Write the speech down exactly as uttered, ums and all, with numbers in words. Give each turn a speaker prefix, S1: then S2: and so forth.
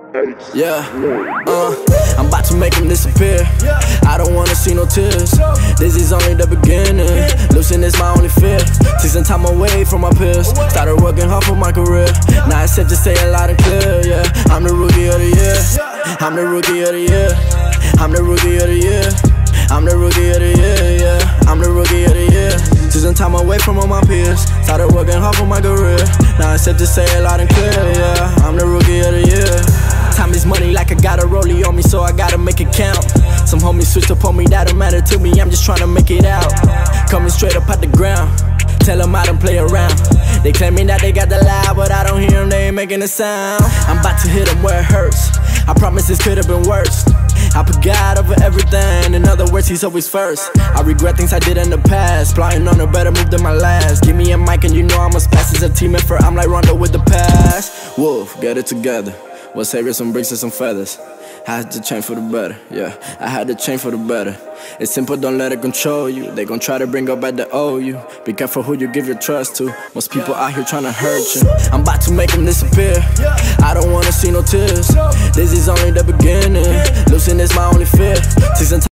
S1: Yeah, uh, I'm about to make them disappear. I don't wanna see no tears. This is only the beginning. Losing is my only fear. Take some time away from my peers. Started working hard for my career. Now it's safe to say it loud and clear. Yeah, I'm the rookie of the year. I'm the rookie of the year. I'm the rookie of the year. I'm the rookie of the year. Yeah, I'm the rookie of the year. Took some time away from all my peers. Started working hard for my career. Now it's safe to say it loud and clear. Yeah, I'm the rookie of the year. Time is money, like I got a rollie on me, so I gotta make it count. Some homies switched up on me, that don't matter to me, I'm just trying to make it out. Coming straight up out the ground, tell them I don't play around. They claiming that they got the loud, but I don't hear them, they ain't making a sound. I'm about to hit them where it hurts. I promise this could've been worse. I put God over everything, in other words, he's always first. I regret things I did in the past, plotting on a better move than my last. Give me a mic and you know I'm as fast as a team effort, I'm like Rondo with the pass. Wolf, get it together. What saved some bricks and some feathers. I had to change for the better, yeah, I had to change for the better. It's simple, don't let it control you. They gon' try to bring up back the old you. Be careful who you give your trust to. Most people out here tryna hurt you. I'm about to make them disappear. I don't wanna see no tears. This is only the beginning. Losing is my only fear.